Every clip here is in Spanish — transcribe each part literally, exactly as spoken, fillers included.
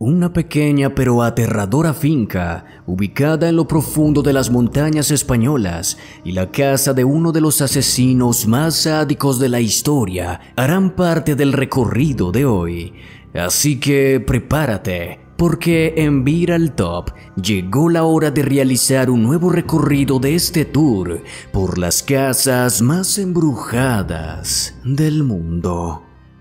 Una pequeña pero aterradora finca, ubicada en lo profundo de las montañas españolas, y la casa de uno de los asesinos más sádicos de la historia harán parte del recorrido de hoy. Así que prepárate, porque en Viral Top llegó la hora de realizar un nuevo recorrido de este tour por las casas más embrujadas del mundo.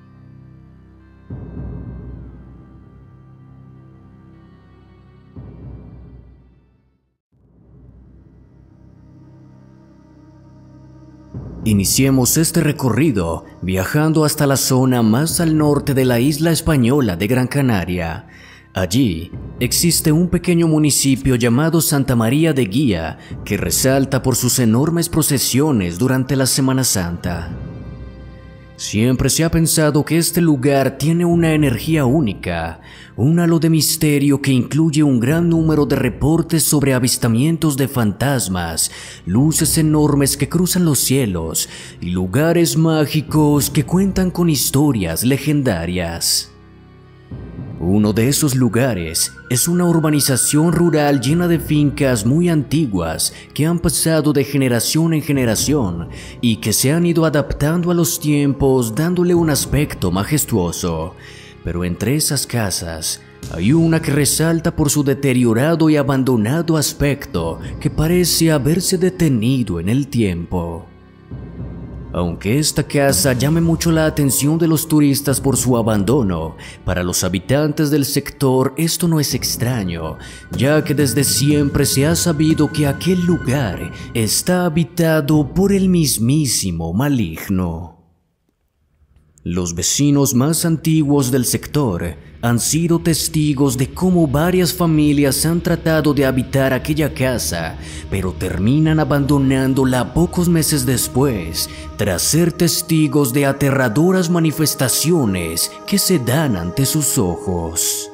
Iniciemos este recorrido viajando hasta la zona más al norte de la isla española de Gran Canaria. Allí existe un pequeño municipio llamado Santa María de Guía que resalta por sus enormes procesiones durante la Semana Santa. Siempre se ha pensado que este lugar tiene una energía única, un halo de misterio que incluye un gran número de reportes sobre avistamientos de fantasmas, luces enormes que cruzan los cielos y lugares mágicos que cuentan con historias legendarias. Uno de esos lugares es una urbanización rural llena de fincas muy antiguas que han pasado de generación en generación y que se han ido adaptando a los tiempos dándole un aspecto majestuoso. Pero entre esas casas hay una que resalta por su deteriorado y abandonado aspecto que parece haberse detenido en el tiempo. Aunque esta casa llame mucho la atención de los turistas por su abandono, para los habitantes del sector esto no es extraño, ya que desde siempre se ha sabido que aquel lugar está habitado por el mismísimo maligno. Los vecinos más antiguos del sector han sido testigos de cómo varias familias han tratado de habitar aquella casa, pero terminan abandonándola pocos meses después, tras ser testigos de aterradoras manifestaciones que se dan ante sus ojos.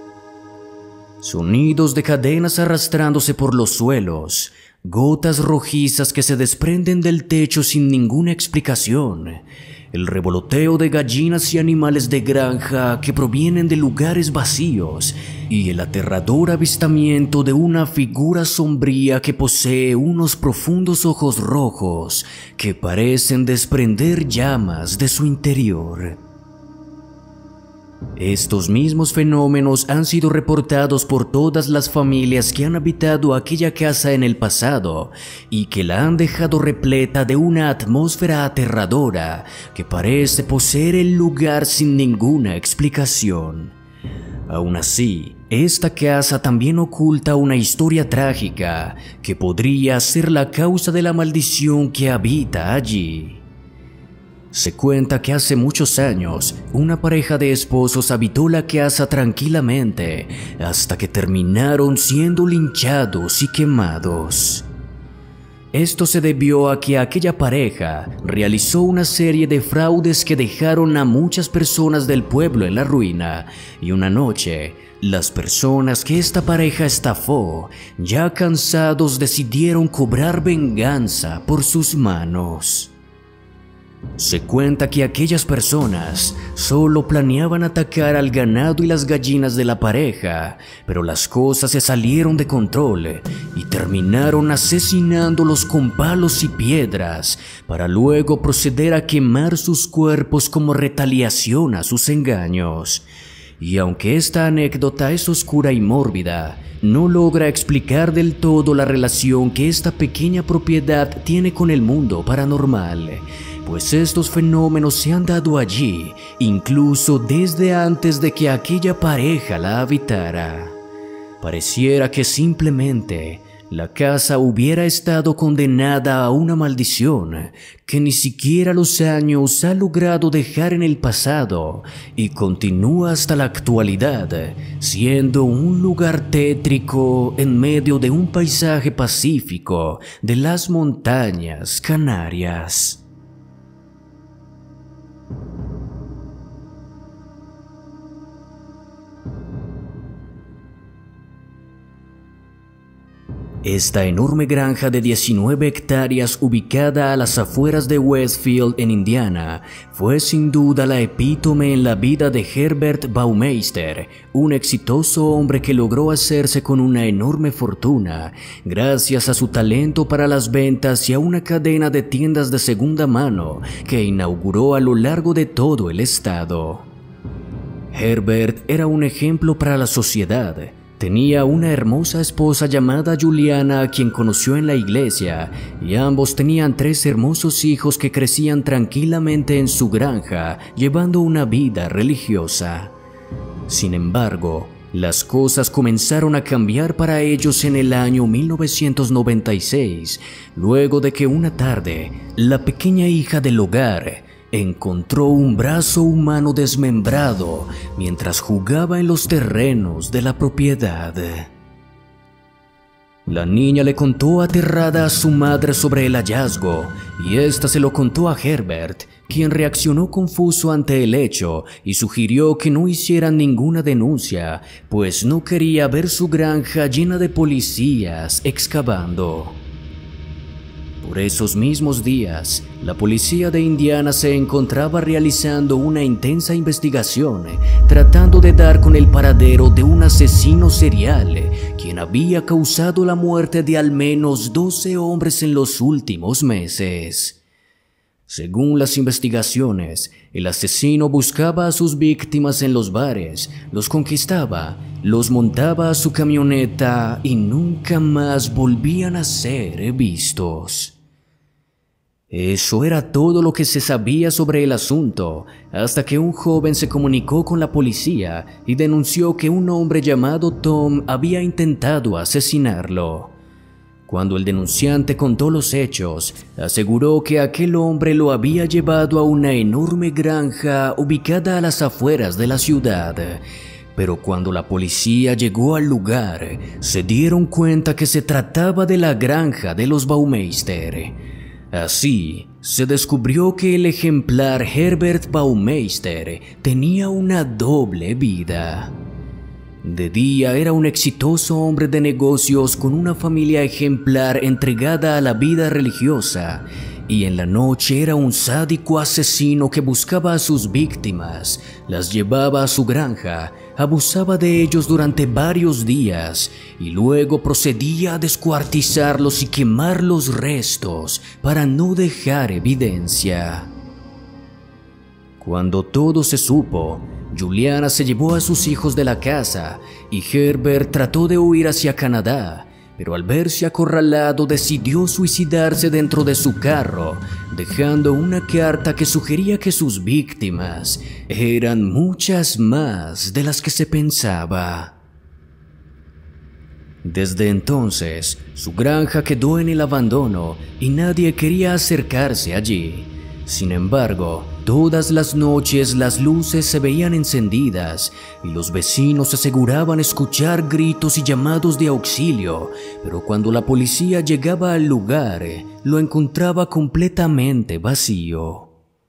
Sonidos de cadenas arrastrándose por los suelos, gotas rojizas que se desprenden del techo sin ninguna explicación, el revoloteo de gallinas y animales de granja que provienen de lugares vacíos y el aterrador avistamiento de una figura sombría que posee unos profundos ojos rojos que parecen desprender llamas de su interior. Estos mismos fenómenos han sido reportados por todas las familias que han habitado aquella casa en el pasado y que la han dejado repleta de una atmósfera aterradora que parece poseer el lugar sin ninguna explicación. Aún así, esta casa también oculta una historia trágica que podría ser la causa de la maldición que habita allí. Se cuenta que hace muchos años, una pareja de esposos habitó la casa tranquilamente hasta que terminaron siendo linchados y quemados. Esto se debió a que aquella pareja realizó una serie de fraudes que dejaron a muchas personas del pueblo en la ruina, y una noche, las personas que esta pareja estafó, ya cansados, decidieron cobrar venganza por sus manos. Se cuenta que aquellas personas solo planeaban atacar al ganado y las gallinas de la pareja, pero las cosas se salieron de control y terminaron asesinándolos con palos y piedras para luego proceder a quemar sus cuerpos como retaliación a sus engaños. Y aunque esta anécdota es oscura y mórbida, no logra explicar del todo la relación que esta pequeña propiedad tiene con el mundo paranormal, pues estos fenómenos se han dado allí, incluso desde antes de que aquella pareja la habitara. Pareciera que simplemente la casa hubiera estado condenada a una maldición que ni siquiera los años ha logrado dejar en el pasado y continúa hasta la actualidad, siendo un lugar tétrico en medio de un paisaje pacífico de las montañas Canarias. Esta enorme granja de diecinueve hectáreas ubicada a las afueras de Westfield en Indiana fue sin duda la epítome en la vida de Herbert Baumeister, un exitoso hombre que logró hacerse con una enorme fortuna gracias a su talento para las ventas y a una cadena de tiendas de segunda mano que inauguró a lo largo de todo el estado. Herbert era un ejemplo para la sociedad. Tenía una hermosa esposa llamada Juliana, a quien conoció en la iglesia, y ambos tenían tres hermosos hijos que crecían tranquilamente en su granja, llevando una vida religiosa. Sin embargo, las cosas comenzaron a cambiar para ellos en el año mil novecientos noventa y seis, luego de que una tarde, la pequeña hija del hogar encontró un brazo humano desmembrado mientras jugaba en los terrenos de la propiedad. La niña le contó aterrada a su madre sobre el hallazgo, y ésta se lo contó a Herbert, quien reaccionó confuso ante el hecho y sugirió que no hicieran ninguna denuncia, pues no quería ver su granja llena de policías excavando. Por esos mismos días, la policía de Indiana se encontraba realizando una intensa investigación, tratando de dar con el paradero de un asesino serial, quien había causado la muerte de al menos doce hombres en los últimos meses. Según las investigaciones, el asesino buscaba a sus víctimas en los bares, los conquistaba, los montaba a su camioneta y nunca más volvían a ser vistos. Eso era todo lo que se sabía sobre el asunto, hasta que un joven se comunicó con la policía y denunció que un hombre llamado Tom había intentado asesinarlo. Cuando el denunciante contó los hechos, aseguró que aquel hombre lo había llevado a una enorme granja ubicada a las afueras de la ciudad. Pero cuando la policía llegó al lugar, se dieron cuenta que se trataba de la granja de los Baumeister. Así, se descubrió que el ejemplar Herbert Baumeister tenía una doble vida. De día era un exitoso hombre de negocios con una familia ejemplar entregada a la vida religiosa, y en la noche era un sádico asesino que buscaba a sus víctimas, las llevaba a su granja, abusaba de ellos durante varios días y luego procedía a descuartizarlos y quemar los restos para no dejar evidencia. Cuando todo se supo, Juliana se llevó a sus hijos de la casa y Herbert trató de huir hacia Canadá, pero al verse acorralado decidió suicidarse dentro de su carro, dejando una carta que sugería que sus víctimas eran muchas más de las que se pensaba. Desde entonces, su granja quedó en el abandono y nadie quería acercarse allí. Sin embargo, todas las noches las luces se veían encendidas y los vecinos aseguraban escuchar gritos y llamados de auxilio, pero cuando la policía llegaba al lugar, lo encontraba completamente vacío.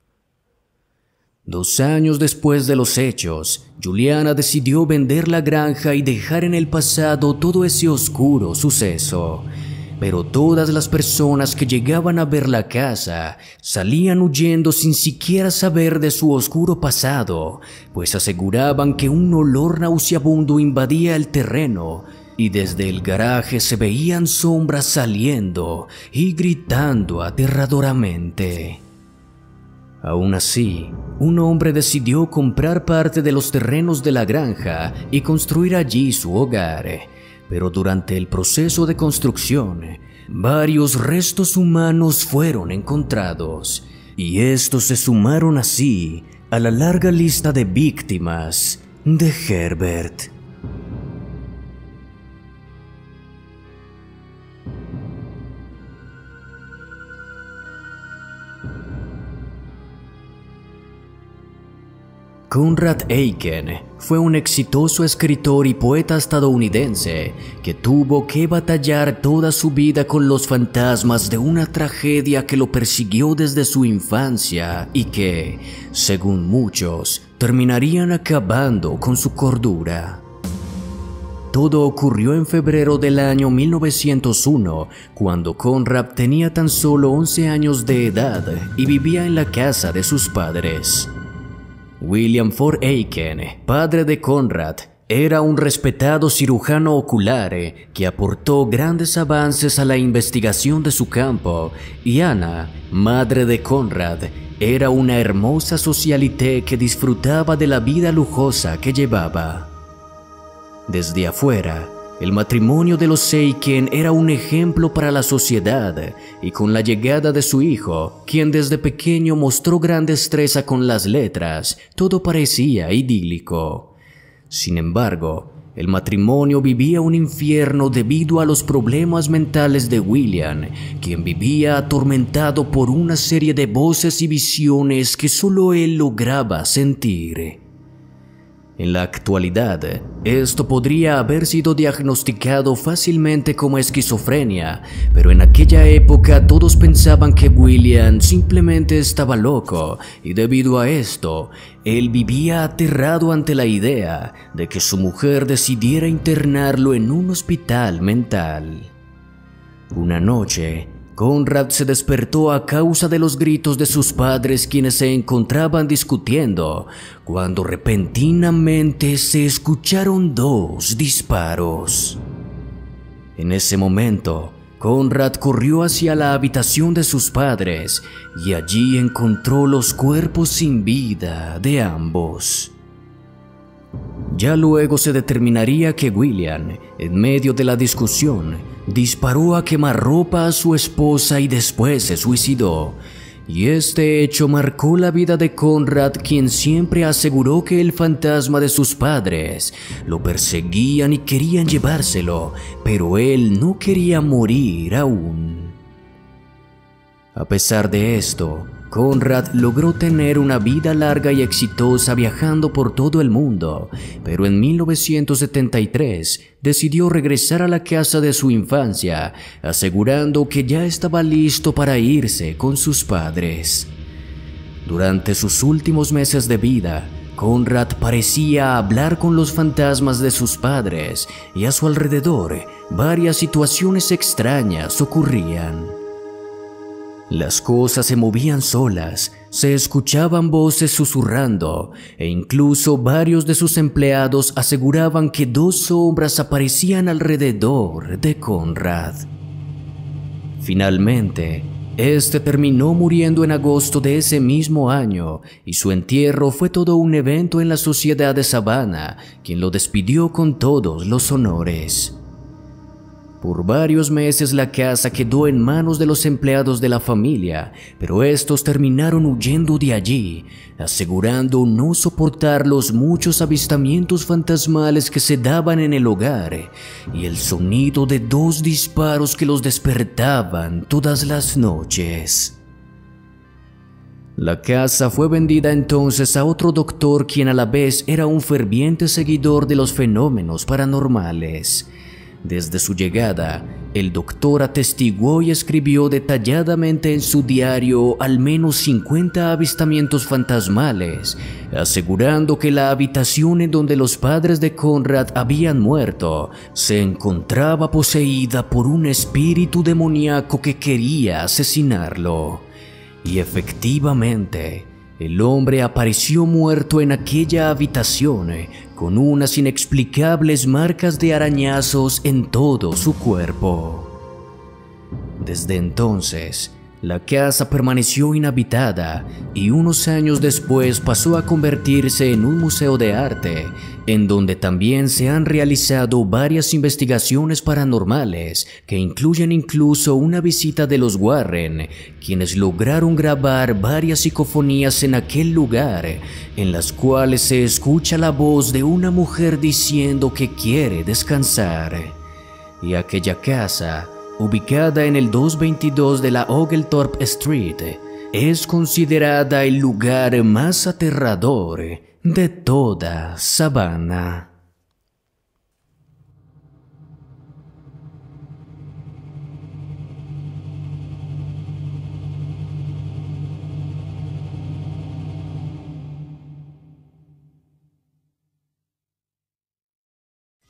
Dos años después de los hechos, Juliana decidió vender la granja y dejar en el pasado todo ese oscuro suceso. Pero todas las personas que llegaban a ver la casa salían huyendo sin siquiera saber de su oscuro pasado, pues aseguraban que un olor nauseabundo invadía el terreno y desde el garaje se veían sombras saliendo y gritando aterradoramente. Aún así, un hombre decidió comprar parte de los terrenos de la granja y construir allí su hogar. Pero durante el proceso de construcción, varios restos humanos fueron encontrados, y estos se sumaron así a la larga lista de víctimas de Herbert. Conrad Aiken fue un exitoso escritor y poeta estadounidense que tuvo que batallar toda su vida con los fantasmas de una tragedia que lo persiguió desde su infancia y que, según muchos, terminarían acabando con su cordura. Todo ocurrió en febrero del año mil novecientos uno, cuando Conrad tenía tan solo once años de edad y vivía en la casa de sus padres. William Ford Aiken, padre de Conrad, era un respetado cirujano ocular que aportó grandes avances a la investigación de su campo, y Anna, madre de Conrad, era una hermosa socialité que disfrutaba de la vida lujosa que llevaba. Desde afuera, el matrimonio de los Aiken era un ejemplo para la sociedad, y con la llegada de su hijo, quien desde pequeño mostró gran destreza con las letras, todo parecía idílico. Sin embargo, el matrimonio vivía un infierno debido a los problemas mentales de William, quien vivía atormentado por una serie de voces y visiones que solo él lograba sentir. En la actualidad, esto podría haber sido diagnosticado fácilmente como esquizofrenia, pero en aquella época todos pensaban que William simplemente estaba loco, y debido a esto, él vivía aterrado ante la idea de que su mujer decidiera internarlo en un hospital mental. Una noche, Conrad se despertó a causa de los gritos de sus padres, quienes se encontraban discutiendo, cuando repentinamente se escucharon dos disparos. En ese momento, Conrad corrió hacia la habitación de sus padres y allí encontró los cuerpos sin vida de ambos. Ya luego se determinaría que William, en medio de la discusión, disparó a quemarropa a su esposa y después se suicidó. Y este hecho marcó la vida de Conrad, quien siempre aseguró que el fantasma de sus padres lo perseguían y querían llevárselo, pero él no quería morir aún. A pesar de esto, Conrad logró tener una vida larga y exitosa viajando por todo el mundo, pero en mil novecientos setenta y tres decidió regresar a la casa de su infancia, asegurando que ya estaba listo para irse con sus padres. Durante sus últimos meses de vida, Conrad parecía hablar con los fantasmas de sus padres, y a su alrededor varias situaciones extrañas ocurrían. Las cosas se movían solas, se escuchaban voces susurrando, e incluso varios de sus empleados aseguraban que dos sombras aparecían alrededor de Conrad. Finalmente, este terminó muriendo en agosto de ese mismo año, y su entierro fue todo un evento en la sociedad de Savannah, quien lo despidió con todos los honores. Por varios meses la casa quedó en manos de los empleados de la familia, pero estos terminaron huyendo de allí, asegurando no soportar los muchos avistamientos fantasmales que se daban en el hogar y el sonido de dos disparos que los despertaban todas las noches. La casa fue vendida entonces a otro doctor, quien a la vez era un ferviente seguidor de los fenómenos paranormales. Desde su llegada, el doctor atestiguó y escribió detalladamente en su diario al menos cincuenta avistamientos fantasmales, asegurando que la habitación en donde los padres de Conrad habían muerto se encontraba poseída por un espíritu demoníaco que quería asesinarlo. Y efectivamente, el hombre apareció muerto en aquella habitación, con unas inexplicables marcas de arañazos en todo su cuerpo. Desde entonces, la casa permaneció inhabitada y unos años después pasó a convertirse en un museo de arte, en donde también se han realizado varias investigaciones paranormales que incluyen incluso una visita de los Warren, quienes lograron grabar varias psicofonías en aquel lugar, en las cuales se escucha la voz de una mujer diciendo que quiere descansar. Y aquella casa, ubicada en el doscientos veintidós de la Oglethorpe Street, es considerada el lugar más aterrador de toda Savannah.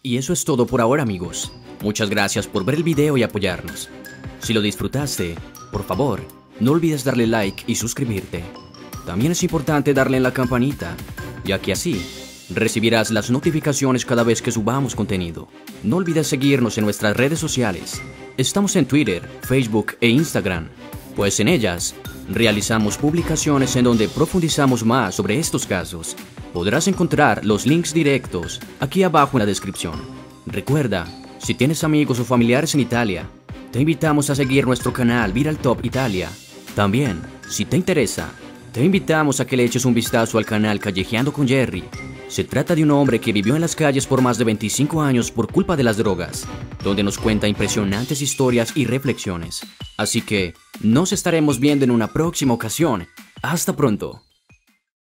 Y eso es todo por ahora, amigos. Muchas gracias por ver el video y apoyarnos. Si lo disfrutaste, por favor, no olvides darle like y suscribirte. También es importante darle en la campanita, ya que así recibirás las notificaciones cada vez que subamos contenido. No olvides seguirnos en nuestras redes sociales. Estamos en Twitter, Facebook e Instagram, pues en ellas realizamos publicaciones en donde profundizamos más sobre estos casos. Podrás encontrar los links directos aquí abajo en la descripción. Recuerda, si tienes amigos o familiares en Italia, te invitamos a seguir nuestro canal Viral Top Italia. También, si te interesa, te invitamos a que le eches un vistazo al canal Callejeando con Jerry. Se trata de un hombre que vivió en las calles por más de veinticinco años por culpa de las drogas, donde nos cuenta impresionantes historias y reflexiones. Así que, nos estaremos viendo en una próxima ocasión. ¡Hasta pronto!